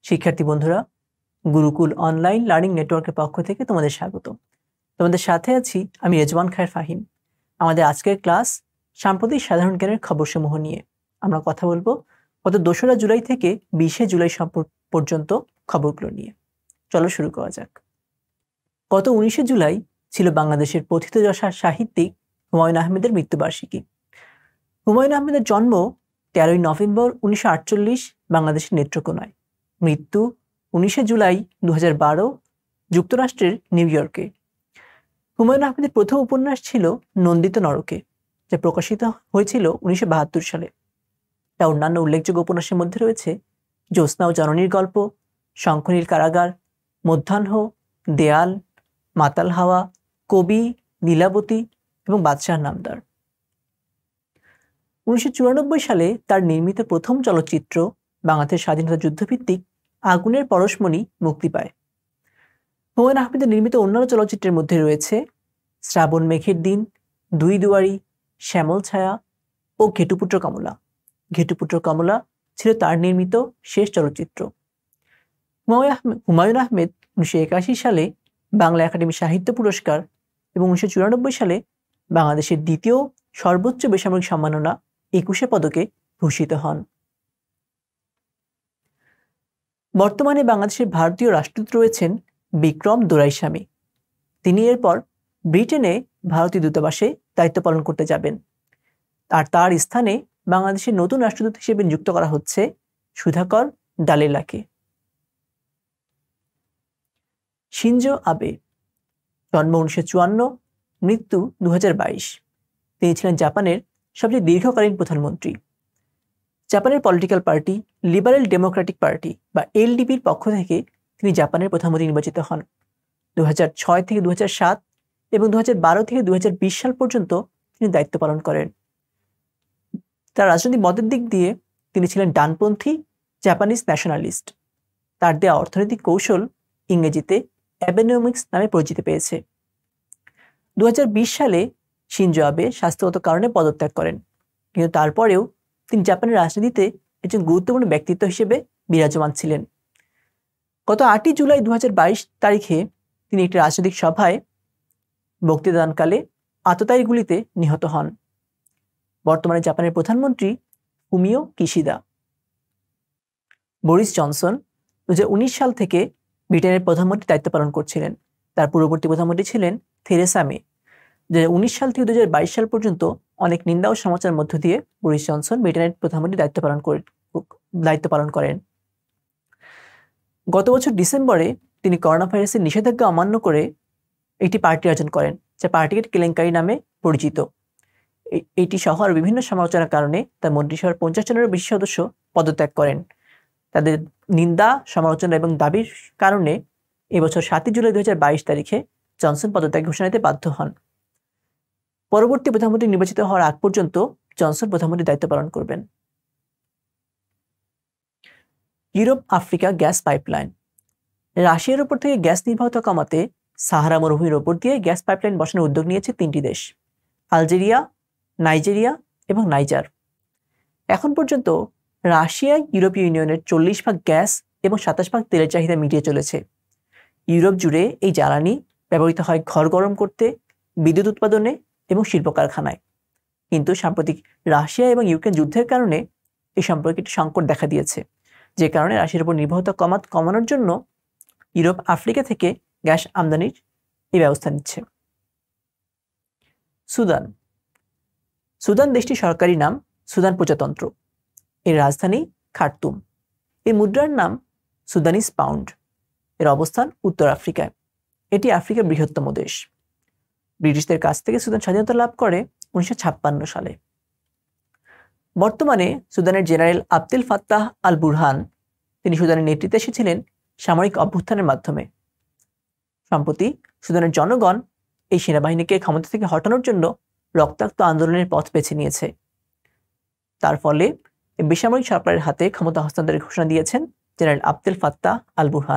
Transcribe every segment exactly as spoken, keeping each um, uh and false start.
শিক্ষার্থী বন্ধুরা, Gurukul online learning নেটওয়ার্কের পক্ষ থেকে তোমাদের স্বাগত। তোমাদের সাথে আছি আমি রেজওয়ান খায়ের ফাহিম। আমাদের আজকের ক্লাস সাম্প্রতিক সাধারণ জ্ঞানের খবরসমূহ নিয়ে। আমরা কথা বলবো গত দোসরা জুলাই থেকে বিশে জুলাই পর্যন্ত খবরগুলো নিয়ে। চলো শুরু করা যাক। গত উনিশে জুলাই ছিল বাংলাদেশের প্রথিতযশা সাহিত্যিক হুমায়ুন আহমেদের মৃত্যুবার্ষিকী। হুমায়ুন আহমেদের জন্ম তেরোই নভেম্বর উনিশশো আটচল্লিশ বাংলাদেশের নেত্রকোনায়। মৃত্যু উনিশে জুলাই দু হাজার বারো যুক্তরাষ্ট্রের নিউ ইয়র্কে। হুমায়ুন আহমেদের প্রথম উপন্যাস ছিল নন্দিত নরকে, যা প্রকাশিত হয়েছিল উনিশশো বাহাত্তর সালে। তা অন্যান্য উল্লেখযোগ্য উপন্যাসের মধ্যে রয়েছে জ্যোৎস্না ও জননীর গল্প, শঙ্খনীল কারাগার, মধ্যাহ্ন, দেয়াল, মাতাল হাওয়া, কবি, লীলাবতী এবং বাদশাহ নামদার। উনিশশো চুরানব্বই সালে তার নির্মিত প্রথম চলচ্চিত্র বাংলাদেশের স্বাধীনতা যুদ্ধভিত্তিক আগুনের পরশমণি মুক্তি পায়। হুমায়ুন আহমেদের নির্মিত অন্যান্য চলচ্চিত্রের মধ্যে রয়েছে শ্রাবণ মেঘের দিন, দুই দুয়ারি, শ্যামল ছায়া ও ঘেটুপুত্র কমলা। ঘেটুপুত্র কমলা ছিল তার নির্মিত শেষ চলচ্চিত্র। হুমায়ুন আহমেদ উনিশশো একাশি সালে বাংলা একাডেমি সাহিত্য পুরস্কার এবং উনিশশো চুরানব্বই সালে বাংলাদেশের দ্বিতীয় সর্বোচ্চ বেসামরিক সম্মাননা একুশে পদকে ভূষিত হন। বর্তমানে বাংলাদেশের ভারতীয় রাষ্ট্রদূত রয়েছেন বিক্রম দোরাইস্বামী। তিনি এরপর ব্রিটেনে ভারতীয় দূতাবাসে দায়িত্ব পালন করতে যাবেন। আর তার স্থানে বাংলাদেশের নতুন রাষ্ট্রদূত হিসেবে নিযুক্ত করা হচ্ছে সুধাকর ডালেলাকে। শিনজো আবে, জন্ম উনিশশো চুয়ান্ন, মৃত্যু দু হাজার বাইশ। তিনি ছিলেন জাপানের সবচেয়ে দীর্ঘকালীন প্রধানমন্ত্রী। জাপানের political party liberal democratic party বা এলডিপির পক্ষ থেকে তিনি জাপানের প্রধানমন্ত্রী নির্বাচিত হন। দু হাজার ছয় থেকে দু হাজার সাত এবং দু হাজার বারো থেকে দু হাজার বিশ সাল পর্যন্ত তিনি দায়িত্ব পালন করেন। তার রাজনৈতিক মতের দিক দিয়ে তিনি ছিলেন ডানপন্থী জাপানিজ ন্যাশনালিস্ট। তার দেওয়া অর্থনৈতিক কৌশল ইংরেজিতে অ্যাবেনোমিক্স নামে পরিচিতি পেয়েছে। দু হাজার বিশ সালে শিনজো আবে স্বাস্থ্যগত কারণে পদত্যাগ করেন, কিন্তু তারপরেও তিনি জাপানের রাজনীতিতে একজন গুরুত্বপূর্ণ ব্যক্তিত্ব হিসেবে বিরাজমান ছিলেন। গত আটই জুলাই দু হাজার বাইশ তারিখে তিনি একটি রাজনৈতিক সভায় বক্তৃতা দানকালে আততায়ীর গুলিতে নিহত হন। বর্তমানে জাপানের প্রধানমন্ত্রী ফুমিও কিশিদা। বরিস জনসন দু হাজার উনিশ সাল থেকে ব্রিটেনের প্রধানমন্ত্রী দায়িত্ব পালন করছিলেন। তার পূর্ববর্তী প্রধানমন্ত্রী ছিলেন থেরেসা মে। দু হাজার উনিশ সাল থেকে দু হাজার বাইশ সাল পর্যন্ত অনেক নিন্দা ও সমালোচনার মধ্য দিয়ে বরিস জনসন ব্রিটেনের প্রধানমন্ত্রী দায়িত্ব পালন করে দায়িত্ব পালন করেন। গত বছর ডিসেম্বরে তিনি করোনা ভাইরাসের নিষেধাজ্ঞা অমান্য করে একটি পার্টি আয়োজন করেন, যা পার্টিগেট কেলেঙ্কারি নামে পরিচিত। এইটি সহ আর বিভিন্ন সমালোচনার কারণে তার মন্ত্রিসভার পঞ্চাশ জনেরও বেশি সদস্য পদত্যাগ করেন। তাদের নিন্দা, সমালোচনা এবং দাবির কারণে এবছর সাতই জুলাই দু হাজার বাইশ তারিখে জনসন পদত্যাগ ঘোষণা দিতে বাধ্য হন। পরবর্তী প্রধানমন্ত্রী নির্বাচিত হওয়ার আগ পর্যন্ত জনসন প্রধানমন্ত্রীর দায়িত্ব পালন করবেন। Europe Africa gas pipeline. রাশিয়ার উপর থেকে গ্যাস নির্ভরতা কমাতে সাহারা মরুভূমির ওপর দিয়ে গ্যাস পাইপলাইন বসানোর উদ্যোগ নিয়েছে তিনটি দেশ, আলজেরিয়া, নাইজেরিয়া এবং নাইজার। এখন পর্যন্ত রাশিয়া ইউরোপীয় ইউনিয়নের চল্লিশ ভাগ গ্যাস এবং সাতাশ ভাগ তেলের চাহিদা মিটিয়ে চলেছে। ইউরোপ জুড়ে এই জ্বালানি ব্যবহৃত হয় ঘর গরম করতে, বিদ্যুৎ উৎপাদনে এবং শিল্প কারখানায়। কিন্তু সাম্প্রতিক রাশিয়া এবং ইউক্রেন যুদ্ধের কারণে এই সম্পর্কে একটি সংকট দেখা দিয়েছে, যে কারণে রাশিয়ার উপর নির্ভরতা কমা কমানোর জন্য ইউরোপ আফ্রিকা থেকে গ্যাস আমদানির এই ব্যবস্থা নিচ্ছে। সুদান। সুদান দেশটির সরকারি নাম সুদান প্রজাতন্ত্র। এর রাজধানী খার্তুম। এর মুদ্রার নাম সুদানিস পাউন্ড। এর অবস্থান উত্তর আফ্রিকায়। এটি আফ্রিকার বৃহত্তম দেশ। ব্রিটিশদের কাছ থেকে সুদান স্বাধীনতা লাভ করে উনিশশো ছাপ্পান্ন সালে। বর্তমানে সুদানের general Abdel Fattah al Burhan তিনি সুদানের নেতৃত্বে এসেছিলেন সামরিক অভ্যুত্থানের মাধ্যমে। সম্প্রতি সুদানের জনগণ এই সেনাবাহিনীকে ক্ষমতা থেকে হটানোর জন্য রক্তাক্ত আন্দোলনের পথ বেছে নিয়েছে। তার ফলে বেসামরিক সরকারের হাতে ক্ষমতা হস্তান্তরের ঘোষণা দিয়েছেন general Abdel Fattah al Burhan.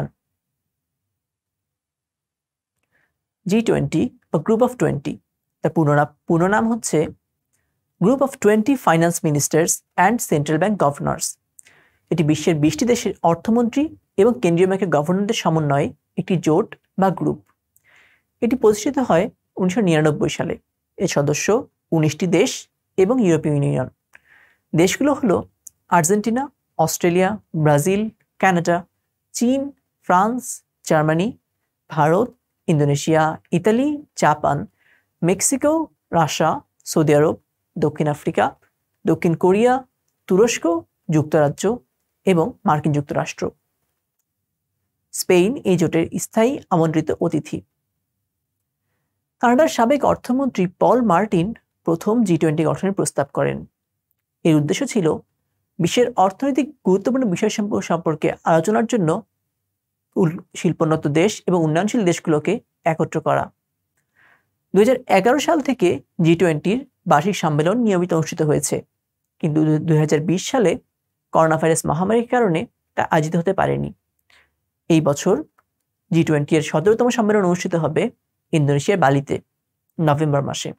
G twenty বা গ্রুপ অফ টোয়েন্টি, তার পূর্ণ নাম পূর্ণ নাম হচ্ছে group of twenty finance ministers and central bank governors. এটি বিশ্বের বিশটি দেশের অর্থমন্ত্রী এবং কেন্দ্রীয় ব্যাংকের গভর্নরদের সমন্বয়ে একটি জোট বা গ্রুপ। এটি প্রতিষ্ঠিত হয় উনিশশো নিরানব্বই সালে। এর সদস্য উনিশটি দেশ এবং ইউরোপীয় ইউনিয়ন। দেশগুলো হলো আর্জেন্টিনা, অস্ট্রেলিয়া, ব্রাজিল, কানাডা, চীন, France, Germany, Bharat, Indonesia, Italy, Japan, Mexico, Russia, Saudi Arab, দক্ষিণ আফ্রিকা, দক্ষিণ কোরিয়া, তুরস্ক, যুক্তরাজ্য এবং মার্কিন যুক্তরাষ্ট্র। স্পেন এই জোটের স্থায়ী আমন্ত্রিত অতিথি। কানাডার সাবেক অর্থমন্ত্রী পল মার্টিন প্রথম জি টোয়েন্টি গঠনের প্রস্তাব করেন। এর উদ্দেশ্য ছিল বিশ্বের অর্থনৈতিক গুরুত্বপূর্ণ বিষয় সম্পর্কে আলোচনার জন্য শিল্পোন্নত দেশ এবং উন্নয়নশীল দেশগুলোকে একত্র করা। দুই হাজার এগারো সাল থেকে জি টোয়েন্টির বার্ষিক সম্মেলন নিয়মিত অনুষ্ঠিত হয়েছে, কিন্তু দুই হাজার বিশ সালে করোনা ভাইরাস মহামারীর কারণে তা আয়োজিত হতে পারেনি। এই বছর জি টোয়েন্টি এর সতেরোতম সম্মেলন অনুষ্ঠিত হবে ইন্দোনেশিয়ার বালিতে নভেম্বর মাসে।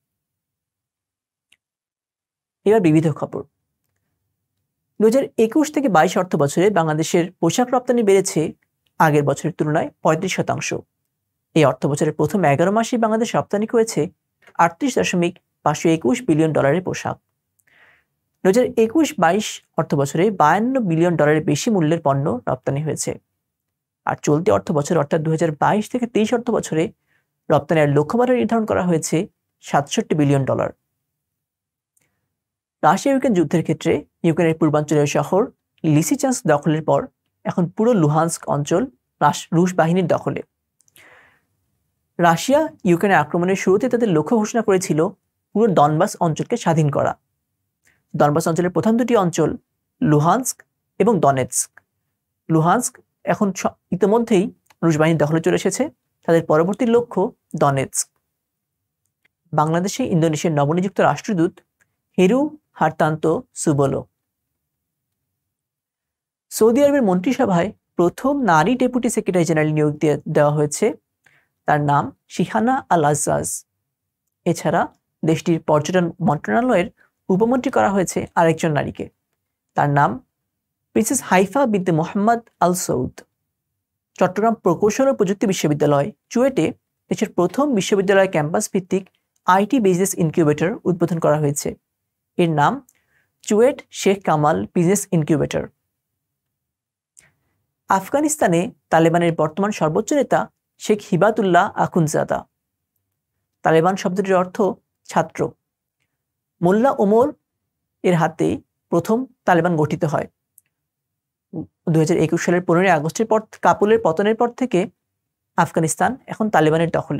এবার বিবিধ খবর। দু হাজার একুশ থেকে বাইশ অর্থ বছরে বাংলাদেশের পোশাক রপ্তানি বেড়েছে আগের বছরের তুলনায় পঁয়ত্রিশ শতাংশ। এই অর্থ বছরের প্রথম এগারো মাসে বাংলাদেশ রপ্তানি করেছে আটত্রিশ দশমিক পাঁচশো একুশ বিলিয়ন ডলারের পোশাক। দু হাজার একুশ বাইশ অর্থ বছরে বায়ান্ন বিলিয়ন ডলারের বেশি মূল্যের পণ্য রপ্তানি হয়েছে। আর চলতি অর্থ বছর অর্থাৎ দু হাজার বাইশ থেকে তেইশ অর্থ বছরে রপ্তানির লক্ষ্যমাত্রা নির্ধারণ করা হয়েছে সাতষট্টি বিলিয়ন ডলার। রাশিয়া ইউক্রেন যুদ্ধের ক্ষেত্রে ইউক্রেনের পূর্বাঞ্চলীয় শহর লিসিচান্স্ক দখলের পর এখন পুরো লুহান্স্ক অঞ্চল রুশ বাহিনীর দখলে। রাশিয়া ইউক্রেনের আক্রমণের শুরুতে তাদের লক্ষ্য ঘোষণা করেছিল পুরো ডনবাস অঞ্চলকে স্বাধীন করা। ডনবাস অঞ্চলের প্রধান দুটি অঞ্চল লুহান্স্ক এবং দনেৎস্ক। লুহান্স্ক এখন ইতিমধ্যেই রুশ বাহিনীর দখলে চলে এসেছে, তাদের পরবর্তী লক্ষ্য দনেৎস্ক। বাংলাদেশে ইন্দোনেশিয়ার নবনিযুক্ত রাষ্ট্রদূত হেরু হারতান্তো সুবোলো। সৌদি আরবের মন্ত্রিসভায় প্রথম নারী ডেপুটি সেক্রেটারি জেনারেল নিয়োগ দেওয়া হয়েছে, তার নাম শিহানা আল আজ্জাজ। এছাড়া দেশটির পর্যটন মন্ত্রণালয়ের উপমন্ত্রী করা হয়েছে আরেকজন নারীকে, তার নাম প্রিন্সেস হাইফা বিনতে মোহাম্মদ আল সৌদ। চট্টগ্রাম প্রকৌশল ও প্রযুক্তি বিশ্ববিদ্যালয় চুয়েটে দেশের প্রথম বিশ্ববিদ্যালয় ক্যাম্পাস ভিত্তিক আইটি বিজনেস ইনকিউবেটর উদ্বোধন করা হয়েছে। এর নাম চুয়েট শেখ কামাল বিজনেস ইনকিউবেটর। আফগানিস্তানে তালেবানের বর্তমান সর্বোচ্চ নেতা শেখ হিবাতুল্লাহ আখুনজাদা। তালেবান শব্দটির অর্থ ছাত্র। মোল্লা ওমর এর হাতে প্রথম তালেবান গঠিত হয়। দুই হাজার একুশ সালের পনেরোই আগস্টের পর কাবুলের পতনের পর থেকে আফগানিস্তান এখন তালেবানের দখলে।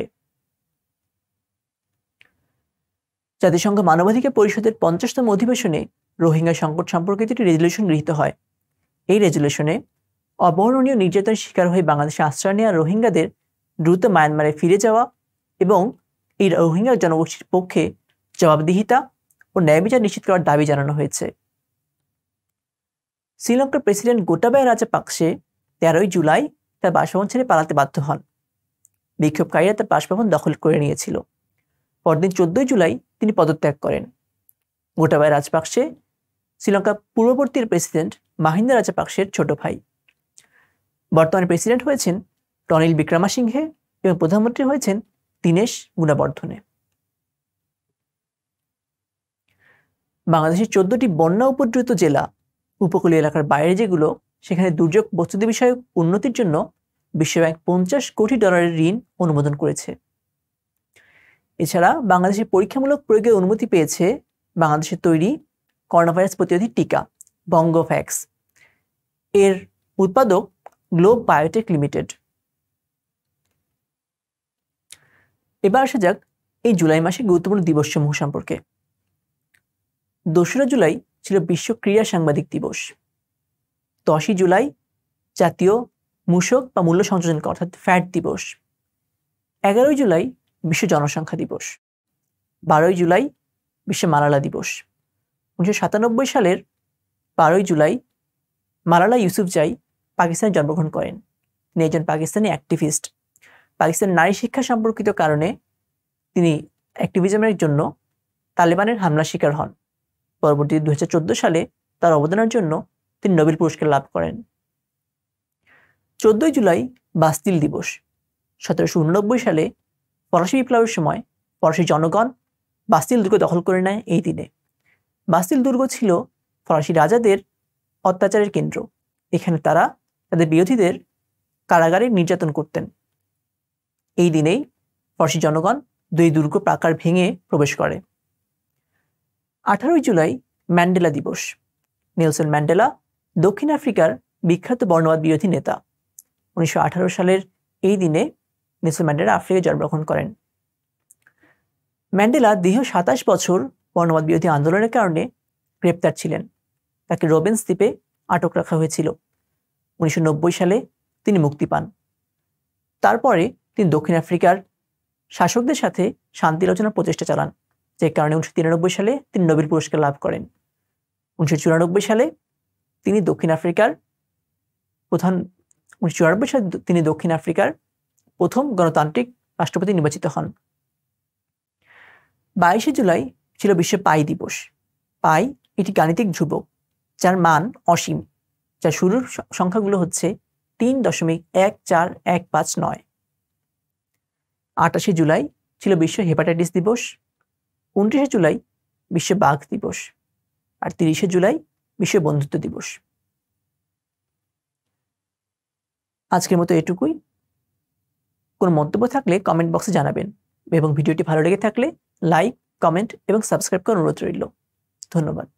জাতিসংঘ মানবাধিকার পরিষদের পঞ্চাশতম অধিবেশনে রোহিঙ্গা সংকট সম্পর্কিত একটি রেজুলেশন গৃহীত হয়। এই রেজুলেশনে অবর্ণনীয় নির্যাতনের শিকার হয়ে বাংলাদেশে আশ্রয় নেওয়া রোহিঙ্গাদের দ্রুত মায়ানমারে ফিরে যাওয়া এবং এই রোহিঙ্গা জনগোষ্ঠীর পক্ষে জবাবদিহিতা ও ন্যায়বিচার নিশ্চিত করার দাবি জানানো হয়েছে। শ্রীলঙ্কার প্রেসিডেন্ট গোটাবায়া রাজাপাকসে তেরোই জুলাই তার বাসভবন ছেড়ে পালাতে বাধ্য হন। বিক্ষোভকারীরা তার বাসভবন দখল করে নিয়েছিল। পরদিন চোদ্দই জুলাই তিনি পদত্যাগ করেন। গোটাবায়া রাজাপাকসে শ্রীলঙ্কার পূর্ববর্তী প্রেসিডেন্ট মাহিন্দা রাজাপাকসের ছোট ভাই। বর্তমানে প্রেসিডেন্ট হয়েছেন রনিল বিক্রমাসিংহে এবং প্রধানমন্ত্রী হয়েছেন দীনেশ গুণবর্ধনে। বাংলাদেশের চোদ্দটি বন্যা উপদ্রুত জেলা উপকূলীয় এলাকার বাইরে যেগুলো, সেখানে দুর্যোগ প্রস্তুতি বিষয়ক উন্নতির জন্য বিশ্বব্যাংক পঞ্চাশ কোটি ডলারের ঋণ অনুমোদন করেছে। এছাড়া বাংলাদেশের পরীক্ষামূলক প্রয়োগের অনুমতি পেয়েছে বাংলাদেশের তৈরি করোনা ভাইরাস প্রতিরোধী টিকা বঙ্গোভ্যাক্স। এর উৎপাদক গ্লোব বায়োটেক লিমিটেড। এবার আসা যাক এই জুলাই মাসে গুরুত্বপূর্ণ দিবসসমূহ সম্পর্কে। দোসরা জুলাই ছিল বিশ্ব ক্রীড়া সাংবাদিক দিবস। দশই জুলাই জাতীয় মূসক বা মূল্য সংযোজন অর্থাৎ ফ্যাট দিবস। এগারোই জুলাই বিশ্ব জনসংখ্যা দিবস। বারোই জুলাই বিশ্ব মালালা দিবস। উনিশশো সাতানব্বই সালের বারোই জুলাই মালালা ইউসুফজাই পাকিস্তানে জন্মগ্রহণ করেন। তিনি একজন পাকিস্তানি অ্যাক্টিভিস্ট। পাকিস্তান নারী শিক্ষা সম্পর্কিত কারণে তিনি অ্যাক্টিভিজমের জন্য তালেবানের হামলার শিকার হন। পরবর্তী দুই হাজার চোদ্দ সালে তার অবদানের জন্য তিনি নোবেল পুরস্কার লাভ করেন। চোদ্দই জুলাই বাস্তিল দিবস। সতেরোশো উননব্বই সালে ফরাসি বিপ্লবের সময় ফরাসি জনগণ বাস্তিল দুর্গ দখল করে নেয় এই দিনে। বাস্তিল দুর্গ ছিল ফরাসি রাজাদের অত্যাচারের কেন্দ্র। এখানে তারা তাদের বিরোধীদের কারাগারে নির্যাতন করতেন। এই দিনেই ফরাসি জনগণ দুই দুর্গ প্রাকার ভেঙে প্রবেশ করে। আঠারোই জুলাই ম্যান্ডেলা দিবস। নেলসন ম্যান্ডেলা দক্ষিণ আফ্রিকার বিখ্যাত বর্ণবাদ বিরোধী নেতা। উনিশশো আঠারো সালের এই দিনে নেলসন ম্যান্ডেলা আফ্রিকায় জন্মগ্রহণ করেন। ম্যান্ডেলা দীর্ঘ সাতাশ বছর বর্ণবাদ বিরোধী আন্দোলনের কারণে গ্রেপ্তার ছিলেন। তাকে রোবেন্স দ্বীপে আটক রাখা হয়েছিল। উনিশশো নব্বই সালে তিনি মুক্তি পান। তারপরে তিনি দক্ষিণ আফ্রিকার শাসকদের সাথে শান্তি আলোচনার প্রচেষ্টা চালান, যে কারণে উনিশশো তিরানব্বই সালে তিনি নোবেল পুরস্কার লাভ করেন। উনিশশো চুরানব্বই সালে তিনি দক্ষিণ আফ্রিকার প্রধান উনিশশো চুরানব্বই সালে তিনি দক্ষিণ আফ্রিকার প্রথম গণতান্ত্রিক রাষ্ট্রপতি নির্বাচিত হন। বাইশে জুলাই ছিল বিশ্ব পাই দিবস। পাই এটি গাণিতিক ধ্রুবক যার মান অসীম, যার শুরুর সংখ্যাগুলো হচ্ছে তিন দশমিক এক চার এক পাঁচ নয়। আটাশে জুলাই ছিল বিশ্ব হেপাটাইটিস দিবস। উনত্রিশে জুলাই বিশ্ব বাঘ দিবস। আর তিরিশে জুলাই বিশ্ব বন্ধুত্ব দিবস। আজকের মতো এটুকুই। কোনো মন্তব্য থাকলে কমেন্ট বক্সে জানাবেন এবং ভিডিওটি ভালো লেগে থাকলে লাইক, কমেন্ট এবং সাবস্ক্রাইব করার অনুরোধ রইল। ধন্যবাদ।